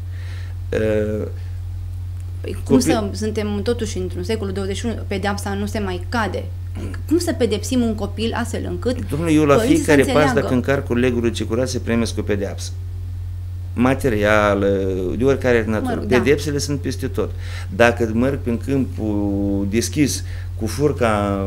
Suntem totuși într-un secolul 21, pedeapsa nu se mai cade. Cum să pedepsim un copil astfel încât Dom'le, eu la fiecare pas, dacă încarc legurile ce curat, se primesc o pedeapsă. Materială, de oricare natură. Pedepsele sunt peste tot. Dacă merg pe câmpul deschis cu furca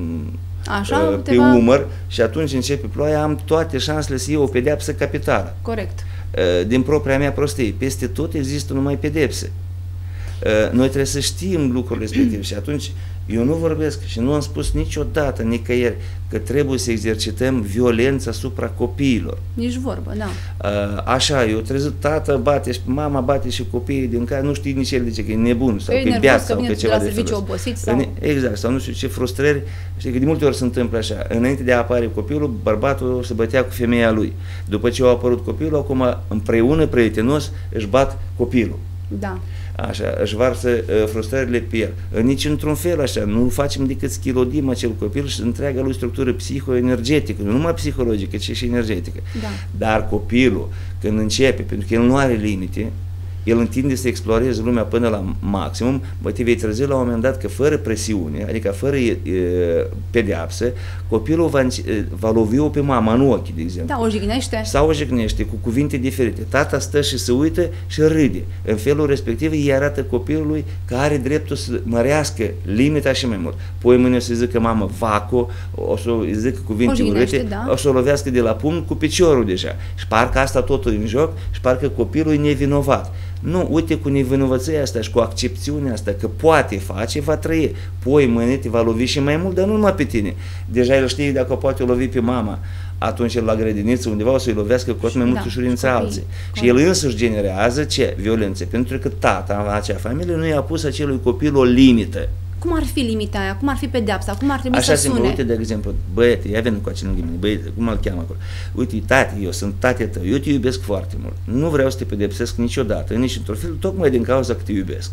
pe umăr și atunci începe ploaia, am toate șansele să iau o pedeapsă capitală. Corect. Din propria mea prostie. Peste tot există numai pedepse. Noi trebuie să știm lucrurile respective și atunci eu nu vorbesc și nu am spus niciodată, nicăieri, că trebuie să exercităm violența asupra copiilor. Nici vorbă, da. Așa, eu trezit, tată bate și mama bate și copiii din care nu știi nici el de ce, că e nebun sau că e beat sau că ceva de felul ăsta. Exact, sau nu știu ce frustrări, știi că de multe ori se întâmplă așa. Înainte de a apare copilul, bărbatul se bătea cu femeia lui. După ce a apărut copilul, acum împreună, prietenos, își bat copilul. Da. Așa, își varsă frustrările pe el. Nici într-un fel așa, nu facem decât schilodim acel copil și întreaga lui structură psihoenergetică, nu numai psihologică, ci și energetică. Da. Dar copilul, când începe, pentru că el nu are limite, el întinde să exploreze lumea până la maximum, te vei trezi la un moment dat că fără presiune, adică fără pedeapsă, copilul va lovi-o pe mama în ochi, de exemplu. Da, o jignește. Sau o jignește cu cuvinte diferite. Tata stă și se uită și râde. În felul respectiv îi arată copilului că are dreptul să mărească limita și mai mult. Poi mâine o să zică mamă vaco, o să zică cuvinte urâte, o să o lovească de la pumn cu piciorul deja. Și parcă asta totul în joc și parcă copilul e nevinovat. Nu, uite cu nevinovăția asta și cu accepțiunea asta că poate face, va trăi. Poi mâine te va lovi și mai mult, dar nu numai pe tine. Deja el știe dacă poate lovi pe mama, atunci el la grădiniță undeva o să-i lovească cu atât mai mult ușurință alții. Și el însuși generează ce? Violențe. Pentru că tata în acea familie nu i-a pus acelui copil o limită. Cum ar fi limita aia? Cum ar fi pedeapsa? Cum ar trebui așa să sune? Așa uite, de exemplu, băiete, ia venit cu acel lângă mine, băiete, cum îl cheamă acolo? Uite, tati, eu sunt tate tău, eu te iubesc foarte mult. Nu vreau să te pedepsesc niciodată, nici într-un fel, tocmai din cauza că te iubesc.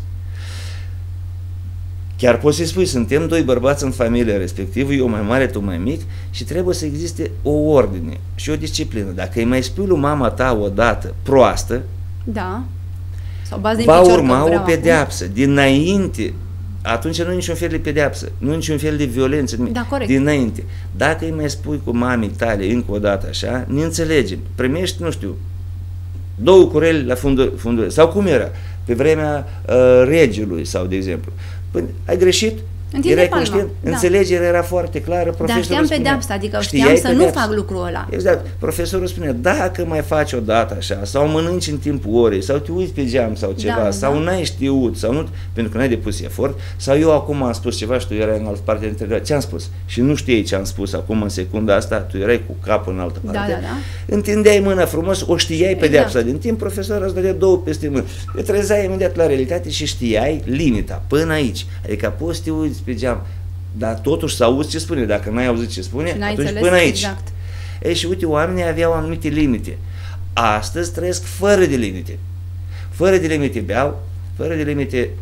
Chiar poți să-i spui, suntem doi bărbați în familie respectivă, eu mai mare, tu mai mic și trebuie să existe o ordine și o disciplină. Dacă îi mai spui lui mama ta odată proastă, da. Sau va urma o pedeapsă. Dinainte, atunci nu e niciun fel de pedeapsă, nu e niciun fel de violență, da, corect. Dinainte. Dacă îi mai spui cu mamei tale încă o dată așa, ne înțelegem. Primești, nu știu, 2 cureli la fundul, sau cum era, pe vremea regelui sau de exemplu. Păi, ai greșit, Întinde palma. conștient, da. Înțelegerea era foarte clară, profesorul Dar știam spunea, pedeapsa, adică știam să nu fac lucrul ăla. Exact. Profesorul spunea, dacă mai faci o dată așa, sau mănânci în timpul orei, sau te uiți pe geam sau ceva, sau n-ai știut, sau nu, pentru că n-ai depus efort, sau eu acum am spus ceva și tu erai în altă parte dintre noi, ce am spus? Și nu știai ce am spus acum în secunda asta, tu erai cu capul în altă parte. Întindeai mâna frumos, o știai pedeapsa din timp, profesorul îți dădea două peste mână. Te trezeai imediat la realitate și știai limita, până aici. Adică poți să te uiți pe geam, dar totuși să auzi ce spune. Dacă n-ai auzit ce spune, atunci până aici. Exact. Ei, și uite, oamenii aveau anumite limite. Astăzi trăiesc fără de limite. Fără de limite beau, fără de limite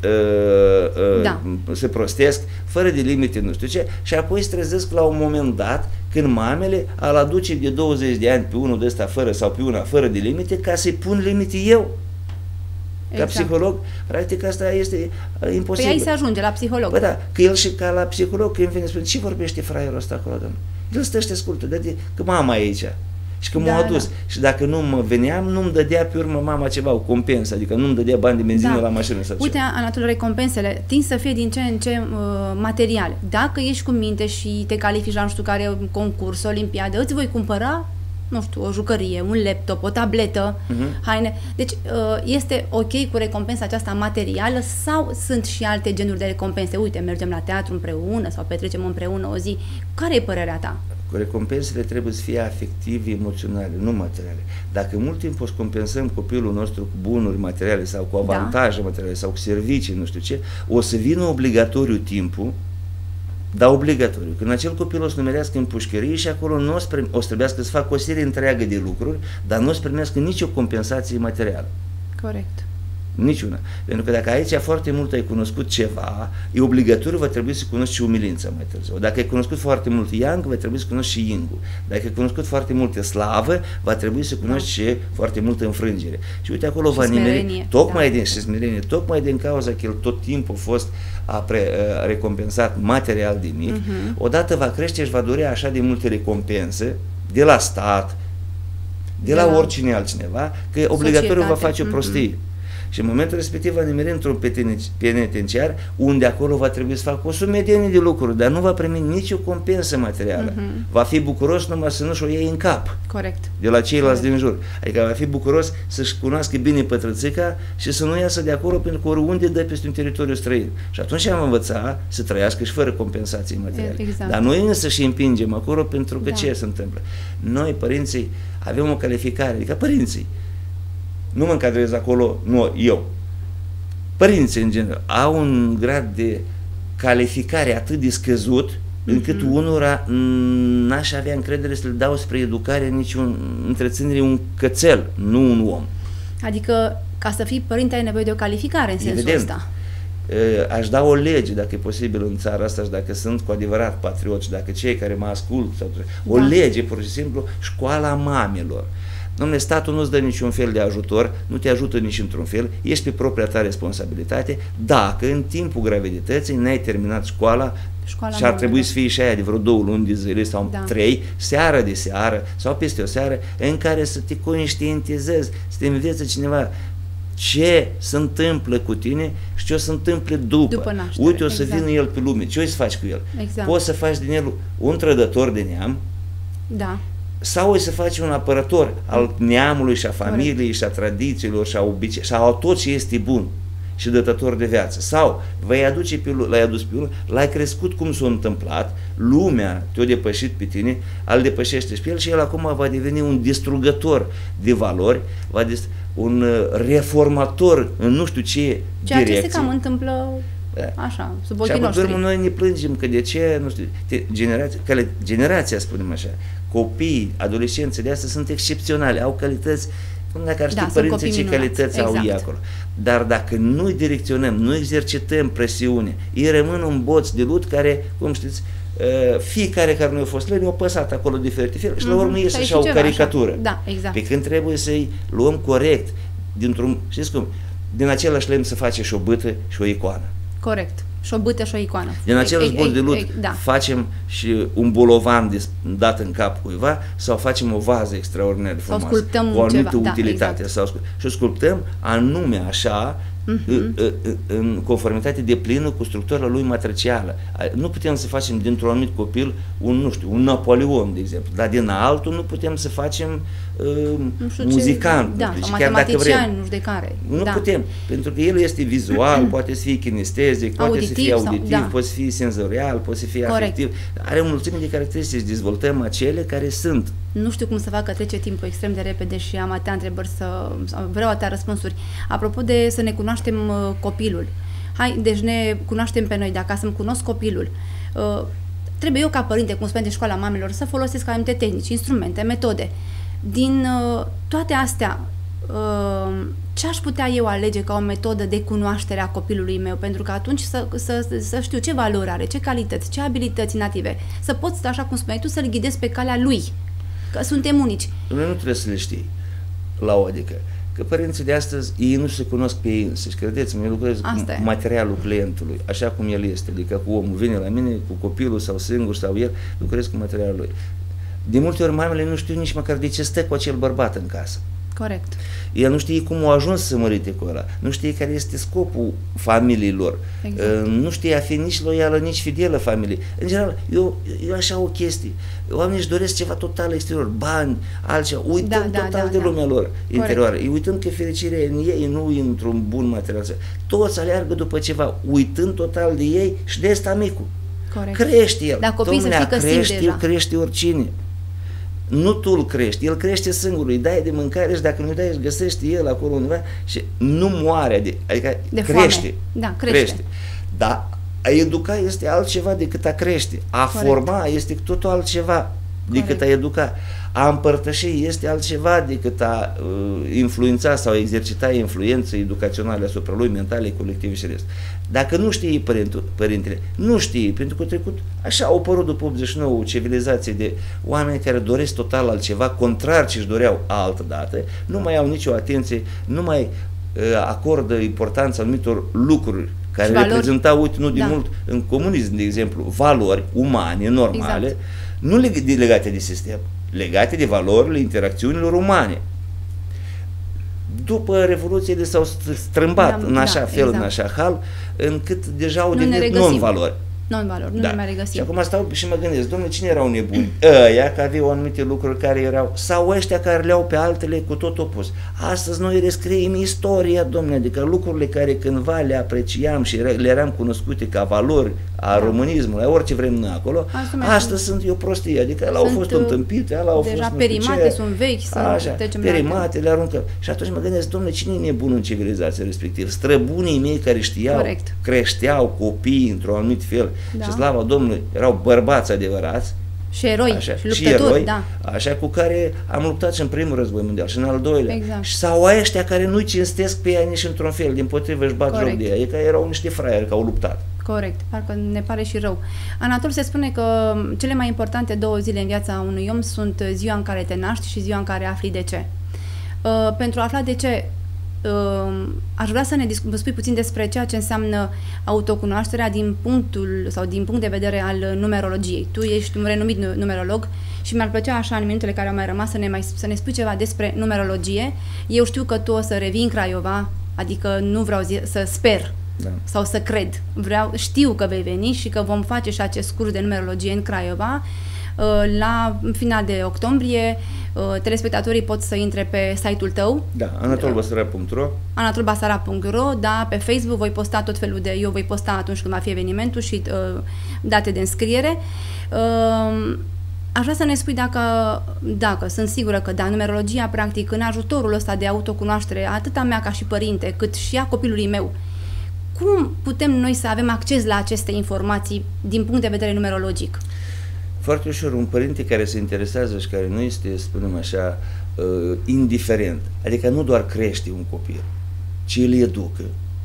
se prostesc, fără de limite nu știu ce, și apoi se trezesc la un moment dat când mamele al aduce de 20 de ani pe unul de ăsta fără sau pe una fără de limite ca să-i pun limite eu. Ca psiholog, practic asta este imposibil. Păi aici se ajunge la psiholog. Bă, da, că el și ca la psiholog, când vine spune, ce vorbește fraierul ăsta acolo, domnule? El stă și te ascultă, că mama e aici. Și că m-a adus. Da. Și dacă nu mă veneam, nu-mi dădea pe urmă mama ceva, o compensă, adică nu-mi dădea bani de benzină la mașină. Sau uite, Anatol, recompensele tind să fie din ce în ce materiale. Dacă ești cu minte și te califici la nu știu care concurs, olimpiadă, îți voi cumpăra, nu știu, o jucărie, un laptop, o tabletă, haine. Deci este ok cu recompensa aceasta materială sau sunt și alte genuri de recompense? Uite, mergem la teatru împreună sau petrecem împreună o zi. Care e părerea ta? Recompensele trebuie să fie afective, emoționale, nu materiale. Dacă mult timp o să compensăm copilul nostru cu bunuri materiale sau cu avantaje materiale sau cu servicii, nu știu ce, o să vină obligatoriu timpul, dar obligatoriu. Când acel copil o să numerească în pușcărie și acolo nu o să trebuiască să facă o serie întreagă de lucruri, dar nu o să primească nicio compensație materială. Corect. Niciuna. Pentru că dacă aici foarte mult ai cunoscut ceva, e obligatoriu, va trebui să cunoști și umilința mai târziu. Dacă ai cunoscut foarte mult yang, va trebui să cunoști și yin-ul. Dacă ai cunoscut foarte multe slavă, va trebui să cunoști și foarte multă înfrângere. Și uite, acolo va nimeri, tocmai din cauza că el tot timpul a fost recompensat material de mic, odată va crește și va dorea așa de multe recompense de la stat, de la oricine altcineva, că obligatoriu va face o prostie. Și în momentul respectiv va nimeri într-un penitenciar unde acolo va trebui să facă o sumedenie de lucruri, dar nu va primi nicio compensă materială. Va fi bucuros numai să nu-și o iei în cap. Corect. De la ceilalți din jur. Adică va fi bucuros să-și cunoască bine pătrățica și să nu iasă de acolo pentru că oriunde dă peste un teritoriu străin. Și atunci am învățat să trăiască și fără compensații materiale. Exact. Dar noi însă și împingem acolo pentru că ce se întâmplă? Noi, părinții, avem o calificare, adică părinții. Nu mă încadrez acolo, nu, eu. Părinții, în general, au un grad de calificare atât de scăzut, încât unora n-aș avea încredere să le dau spre educare întreținere un cățel, nu un om. Adică, ca să fii părinte, ai nevoie de o calificare în sensul ăsta. Aș da o lege, dacă e posibil în țara asta și dacă sunt cu adevărat patrioți, dacă cei care mă ascultă, o lege, pur și simplu, școala mamelor. Dom'le, statul nu-ți dă niciun fel de ajutor, nu te ajută nici într-un fel, ești pe propria ta responsabilitate, dacă în timpul gravidității n-ai terminat școala și ar trebui să fie și aia de vreo 2 luni de zile sau 3, seară de seară sau peste o seară, în care să te conștientizezi, să te învețe cineva ce se întâmplă cu tine și ce o să întâmple după. Uite, o să vină el pe lume, ce o să faci cu el? Poți să faci din el un trădător de neam, sau o să faci un apărător al neamului și a familiei și a tradițiilor și a obiceiurilor și a tot ce este bun și dătător de viață. Sau l-ai adus pe lume, l-ai crescut cum s-a întâmplat, lumea te-a depășit pe tine, îl depășește și pe el și el acum va deveni un distrugător de valori, un reformator în nu știu ce direcție. Ceea ce se cam întâmplă așa, sub ochii noștri. Și noi ne plângem că de ce, nu știu, generația, spunem așa, copiii, adolescenții de astăzi sunt excepționale, au calități, dacă ar ști părinții ce calități au ei acolo. Dar dacă nu-i direcționăm, nu exercităm presiune, ei rămân un boț de lut care, cum știți, fiecare care nu a fost lăi, ne-a păsat acolo diferite feluri și la urmă iese așa o caricatură. Da, exact. Pe când trebuie să-i luăm corect, dintr-un, știți cum, din același lemn să face și o bâtă și o icoană. Corect. Și o bâtă și o icoană. Din același bol de lut facem și un bolovan dat în cap cuiva sau facem o vază extraordinar de frumoasă. Sau sculptăm cu o anumită ceva. utilitate. Exact. Și o sculptăm anume așa, în conformitate de plină cu structura lui matricială. Nu putem să facem dintr-un anumit copil un Napoleon, de exemplu, dar din altul nu putem să facem muzicant, sau matematician, nu știu de care. Nu putem, pentru că el este vizual, poate să fie kinestezic, poate să fie auditiv, poate să fie senzorial, poate să fie afectiv. Are o mulțime de caracteristici, dezvoltăm acele care sunt. Nu știu cum să fac, că trece timpul extrem de repede și am atâtea întrebări, vreau atâtea răspunsuri. Apropo de să ne cunoaștem copilul. Deci ne cunoaștem pe noi, dacă să-mi cunosc copilul. Trebuie eu ca părinte, cum spune de școala mamelor, să folosesc anumite tehnici, instrumente, metode. Din toate astea, ce aș putea eu alege ca o metodă de cunoaștere a copilului meu? Pentru că atunci să știu ce valori are, ce calități, ce abilități native. Să pot, așa cum spuneai tu, să-l ghidez pe calea lui. Că suntem unici. Noi nu trebuie să le știi la o adică. Că părinții de astăzi, ei nu se cunosc pe ei însăși. Credeți-mă, eu lucrez cu materialul clientului, așa cum el este. Adică cu omul vine la mine, cu copilul sau singur sau el, lucrez cu materialul lui. De multe ori mamele nu știu nici măcar de ce stă cu acel bărbat în casă. Corect. El nu știe cum a ajuns să mărite cu ăla, nu știe care este scopul familiei lor, nu știe a fi nici loială, nici fidelă familiei. În general, eu așa o chestie. Oamenii își doresc ceva total exterior, bani, altceva, uităm total de lumea lor interioară. Îi uităm că fericirea în ei, nu într-un bun material. Toți aleargă după ceva, uitând total de ei și de ăsta micul. Corect. Crește el. Dar copiii să fie crește, el crește oricine. Nu tu îl crești, el crește singur, îi dai de mâncare și dacă nu-i dai, își găsește el acolo undeva și nu moare, adică de crește. Foame. Da, crește. Dar a educa este altceva decât a crește, a forma este totul altceva decât a educa, a împărtăși este altceva decât a influența sau exercita influență educațională asupra lui, mentale, colective și rest. Dacă nu știe părintele, nu știe, pentru că a trecut, așa au apărut după 89 o civilizație de oameni care doresc total altceva, contrar ce își doreau altă dată, nu mai au nicio atenție, nu mai acordă importanța anumitor lucruri care reprezentau, uite, nu de mult, în comunism, de exemplu, valori umane, normale, nu legate de sistem, legate de valorile interacțiunilor umane. După Revoluție s-au strâmbat în așa fel, în așa hal, încât deja au devenit non-valori. Non-valori, nu ne mai regăsim. Și acum stau și mă gândesc, domnule, cine erau nebuni? Ăia, că aveau anumite lucruri care erau, sau ăștia care le-au pe altele cu tot opus. Astăzi noi rescriem istoria, domnule, adică lucrurile care cândva le apreciam și le eram cunoscute ca valori a românismului, a orice vrem noi acolo, astăzi sunt eu prostie, adică ele au fost întâmpite, ele au fost deja perimate, sunt vechi, așa, perimate, le aruncăm. Și atunci mă gândesc, domnule, cine e nebun în civilizația respectivă? Străbunii mei care știau, creșteau copii într-un anumit fel. Și slavă Domnului, erau bărbați adevărați și eroi, și luptători, așa, cu care am luptat și în primul război mondial și în al doilea. Sau ăștia care nu-i cinstesc pe ea nici într-un fel, dimpotrivă își bat joc de ea, că erau niște fraieri, că au luptat. Corect, parcă ne pare și rău. Anatol, se spune că cele mai importante 2 zile în viața unui om sunt ziua în care te naști și ziua în care afli de ce. Pentru a afla de ce, aș vrea să ne spui puțin despre ceea ce înseamnă autocunoașterea din punct de vedere al numerologiei. Tu ești un renumit numerolog și mi-ar plăcea așa în minutele care au mai rămas să ne spui ceva despre numerologie. Eu știu că tu o să revii în Craiova, adică nu vreau să sper sau să cred. Știu că vei veni și că vom face și acest curs de numerologie în Craiova. La final de octombrie, telespectatorii pot să intre pe site-ul tău. Da, anatolbasara.ro anatolbasara.ro, da, pe Facebook voi posta tot felul de... Eu voi posta atunci când va fi evenimentul și date de înscriere. Aș vrea să ne spui dacă sunt sigură că numerologia, practic, în ajutorul ăsta de autocunoaștere, atât a mea ca și părinte, cât și a copilului meu, cum putem noi să avem acces la aceste informații din punct de vedere numerologic? Foarte ușor, un părinte care se interesează și care nu este, spunem așa, indiferent, adică nu doar crește un copil, ci îl educă.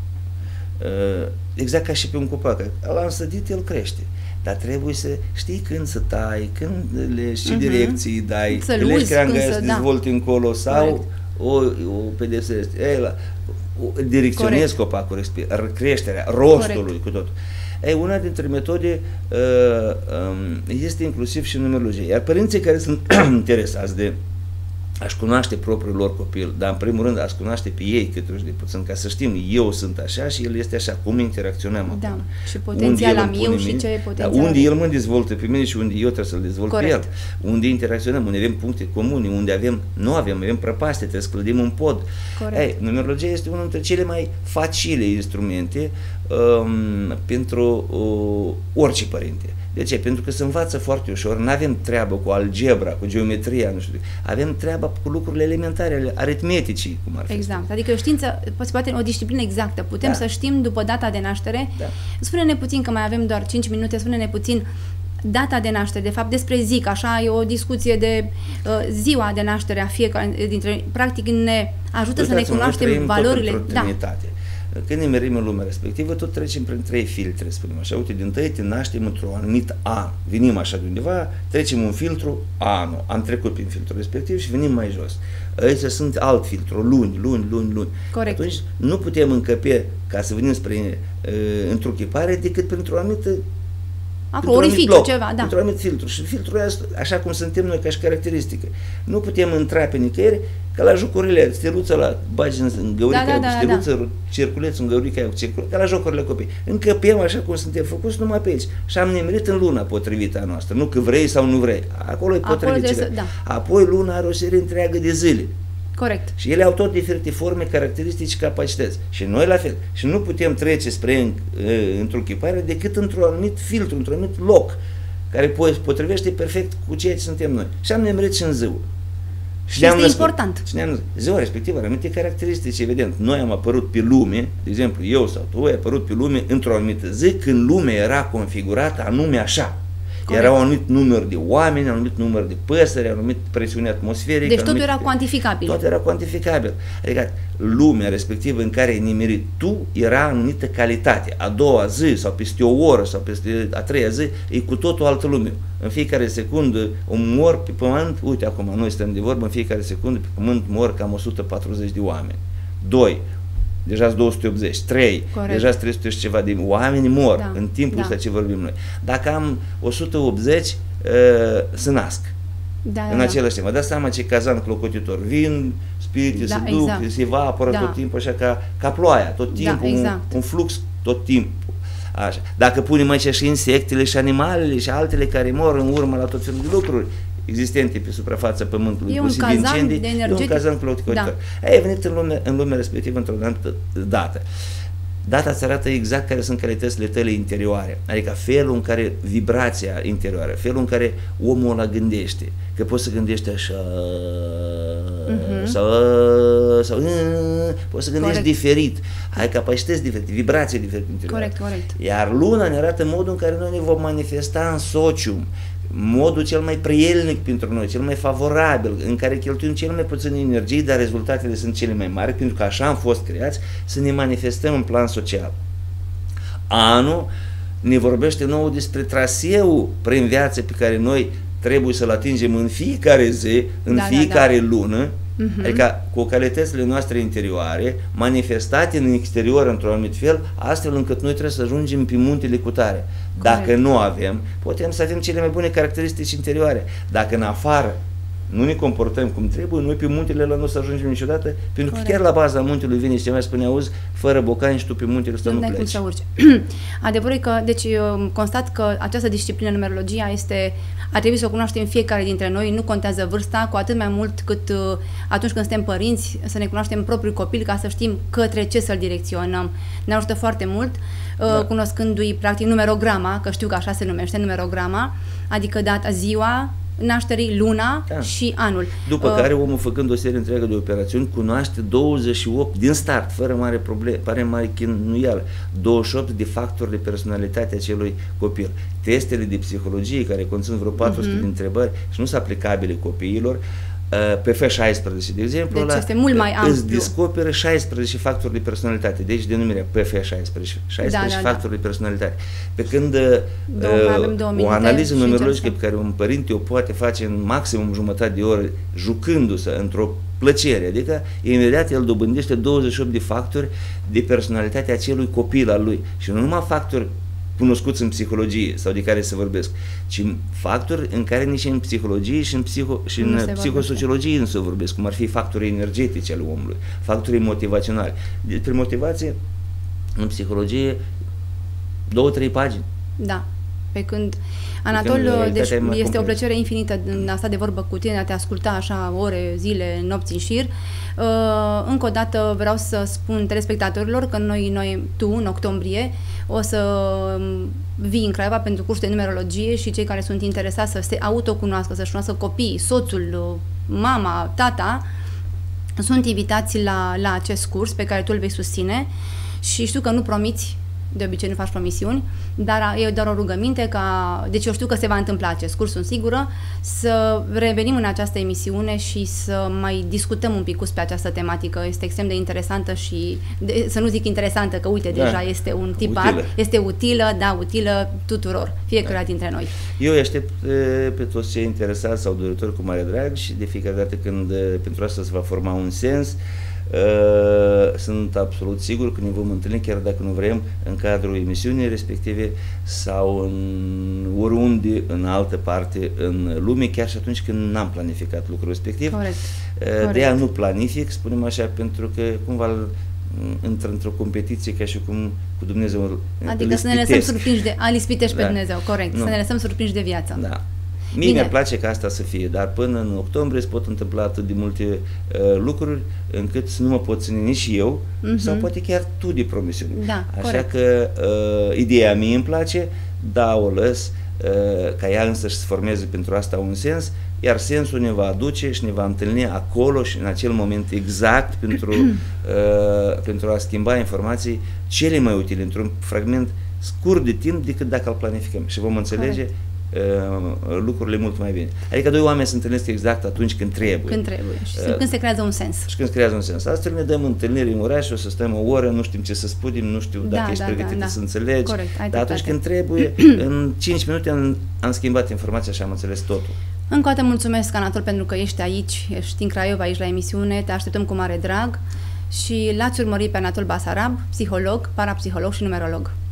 Exact ca și pe un copac, l-am sădit, el crește. Dar trebuie să știi când să tai, când ce direcții dai, când le să dezvolti încolo sau o pedepsești. Direcționezi copacul, creșterea, rostului cu totul. Una dintre metode este inclusiv și numerologie. Iar părinții care sunt interesați de aș cunoaște propriul lor copil, dar în primul rând aș cunoaște pe ei câtuși de puțin, ca să știm, eu sunt așa și el este așa, cum interacționăm Da, acum. și potențial am eu și ce potențial unde are. el mă dezvoltă pe mine și unde eu trebuie să-l dezvolt pe el. Unde interacționăm, unde avem puncte comune, unde avem prăpastie, trebuie să clădim un pod. Numerologia este unul dintre cele mai facile instrumente pentru orice părinte. De ce? Pentru că se învață foarte ușor, nu avem treabă cu algebra, cu geometria, nu știu, avem treaba cu lucrurile elementare, aritmeticii, cum ar fi. Exact, adică o știință, poate o disciplină exactă, putem să știm după data de naștere. Spune-ne puțin, că mai avem doar 5 minute, spune-ne puțin data de naștere, de fapt despre zi, că așa e o discuție de ziua de naștere a fiecare dintre, practic ne ajută să ne cunoaștem valorile. Când ne merim în lumea respectivă, tot trecem prin 3 filtre, spunem așa. Uite, din tăi te naștem într-un anumit an. Venim așa de undeva, trecem un filtru, anul. Am trecut prin filtrul respectiv și venim mai jos. Aici sunt alt filtru, luni. Corect. Atunci nu putem încăpe ca să venim spre întruchipare decât printr-o anumită ceva, da. Într-un anumit filtru. Și filtrul ăsta, așa cum suntem noi ca și caracteristică. Nu putem intra pe nicăieri, ca la jocurile, steluța la bagi în găurica cu steluță, cerculețul în găurica cu cerculeț, ca la jocurile copii. Încăpem așa cum suntem făcuți numai pe aici. Și am nimerit în luna potrivită a noastră. Nu că vrei sau nu vrei. Acolo e potrivit. Apoi luna are o serie întreagă de zile. Corect. Și ele au tot diferite forme, caracteristici, capacități. Și noi la fel. Și nu putem trece spre întruchipare decât într-un anumit filtru, într-un anumit loc, care potrivește perfect cu ceea ce suntem noi. Și am nimerit și în ziua. Și este important. Ziua respectivă are anumite caracteristici, evident. Noi am apărut pe lume, de exemplu, eu sau tu ai apărut pe lume într-o anumită zi, când lumea era configurată anume așa. Corect. Era un anumit număr de oameni, un anumit număr de păsări, un anumit presiune atmosferică. Deci totul era cuantificabil. Tot era cuantificabil. Adică lumea respectivă în care ai nimerit tu era anumită calitate. A doua zi sau peste o oră sau peste a treia zi e cu totul altă lume. În fiecare secundă mor pe pământ, uite acum noi stăm de vorbă, în fiecare secundă pe pământ mor cam 140 de oameni. 2. Deja 280, 3, corect. Deja 300 și ceva de oameni mor în timpul ăsta ce vorbim noi. Dacă am 180, se nasc în același timp. Vă dați seama ce cazan clocotitor. Vin, spirite se duc, se evaporă tot timpul așa ca ploaia, tot timpul, un flux tot timpul. Așa. Dacă punem aici și insectele și animalele și altele care mor în urmă la tot felul de lucruri existente pe suprafața pământului, inclusiv incendii, e un cazan clocotitor. Ai venit în lumea respectivă într-o dată. Data îți arată exact care sunt calitățile tale interioare, adică felul în care vibrația interioară, felul în care omul ăla gândește, că poți să gândești așa sau poți să gândești diferit, ai capacități diferite, vibrații diferite interioare. Corect. Iar luna ne arată modul în care noi ne vom manifesta în socium, modul cel mai prielnic pentru noi, cel mai favorabil, în care cheltuim cel mai puțin energie, dar rezultatele sunt cele mai mari, pentru că așa am fost creați să ne manifestăm în plan social. Anul ne vorbește nouă despre traseul prin viață pe care noi trebuie să-l atingem în fiecare zi, în fiecare lună, adică cu calitățile noastre interioare, manifestate în exterior într-un anumit fel, astfel încât noi trebuie să ajungem pe muntele cutare. Dacă nu avem, putem să avem cele mai bune caracteristici interioare. Dacă în afară nu ne comportăm cum trebuie, noi pe muntele ăla nu o să ajungem niciodată, pentru că chiar la baza muntelui vine cineva și spune, auzi, fără bocani și tu pe muntele ăsta nu pleci. Cum să urci. Adevărul e că, deci, constat că această disciplină, numerologia, ar trebui să o cunoaștem fiecare dintre noi, nu contează vârsta, cu atât mai mult cât atunci când suntem părinți, să ne cunoaștem propriul copil, ca să știm către ce să-l direcționăm. Ne ajută foarte mult, cunoscându-i, practic, numerograma, că știu că așa se numește, numerograma, adică data, ziua nașterii, luna și anul. După care omul, făcând o serie întreagă de operațiuni, cunoaște 28 din start, fără mare probleme, pare mare chinuială, 28 de factori de personalitate a celui copil. Testele de psihologie, care conțin vreo 400 de întrebări și nu sunt aplicabile copiilor, pe F16, de exemplu, deci este mult mai amplu. Îți descoperă 16 factori de personalitate, deci denumirea PF16, 16 factori de personalitate. Pe când o analiză numerologică pe care un părinte o poate face în maximum jumătate de oră, jucându-se într-o plăcere, adică imediat el dobândește 28 de factori de personalitate a acelui copil al lui. Și nu numai factori cunoscuți în psihologie sau de care se vorbesc, ci factori în care nici în psihologie și în psihosociologie nu se vorbesc, cum ar fi factorii energetici ale omului, factorii motivaționali. Despre motivație, în psihologie, 2-3 pagini. Da. Pe când, Anatol, deci este o plăcere infinită în asta de vorbă cu tine, a te asculta așa ore, zile, nopți în șir. Încă o dată vreau să spun telespectatorilor că tu, în octombrie, o să vii în Craiova pentru cursul de numerologie și cei care sunt interesați să se autocunoască, să-și cunoască copiii, soțul, mama, tata, sunt invitați la acest curs pe care tu îl vei susține și știu că nu promiți, de obicei nu faci promisiuni, dar e doar o rugăminte deci eu știu că se va întâmpla acest curs, sunt sigură, să revenim în această emisiune și să mai discutăm un pic pe această tematică. Este extrem de interesantă și, să nu zic interesantă, că uite, deja este un tipar, este utilă, utilă tuturor, fiecare dintre noi. Eu aștept pe toți cei interesați sau doritori cu mare drag și de fiecare dată când pentru asta se va forma un sens, sunt absolut sigur că ne vom întâlni, chiar dacă nu vrem, în cadrul emisiunii respective sau oriunde în altă parte în lume, chiar și atunci când n-am planificat lucrul respectiv. Corect. De-aia nu planific, spunem așa, pentru că cumva intră într-o competiție ca și cum cu Dumnezeu. Adică să ne lăsăm surprinși îl ispitești pe Dumnezeu, corect, să ne lăsăm surprinși de viață. Da. Mie mi-ar place ca asta să fie, dar până în octombrie se pot întâmpla atât de multe lucruri încât să nu mă pot ține nici eu sau poate chiar tu de promisiuni. Da, așa corect. că ideea mie îmi place, o lăs ca ea însă să formeze pentru asta un sens, iar sensul ne va aduce și ne va întâlni acolo și în acel moment exact pentru a schimba informații cele mai utile într-un fragment scurt de timp decât dacă îl planificăm și vom înțelege lucrurile mult mai bine. Adică doi oameni se întâlnesc exact atunci când trebuie. Când trebuie și când se creează un sens. Și când se creează un sens. Astfel ne dăm întâlniri în oraș, o să stăm o oră, nu știm ce să spunem, nu știu dacă ești pregătit să înțelegi. Corect, dar atunci când trebuie, în 5 minute am schimbat informația și am înțeles totul. Încă o dată mulțumesc, Anatol, pentru că ești aici, ești în Craiova, aici la emisiune, te așteptăm cu mare drag și l-ați urmărit pe Anatol Basarab, psiholog, parapsiholog și numerolog.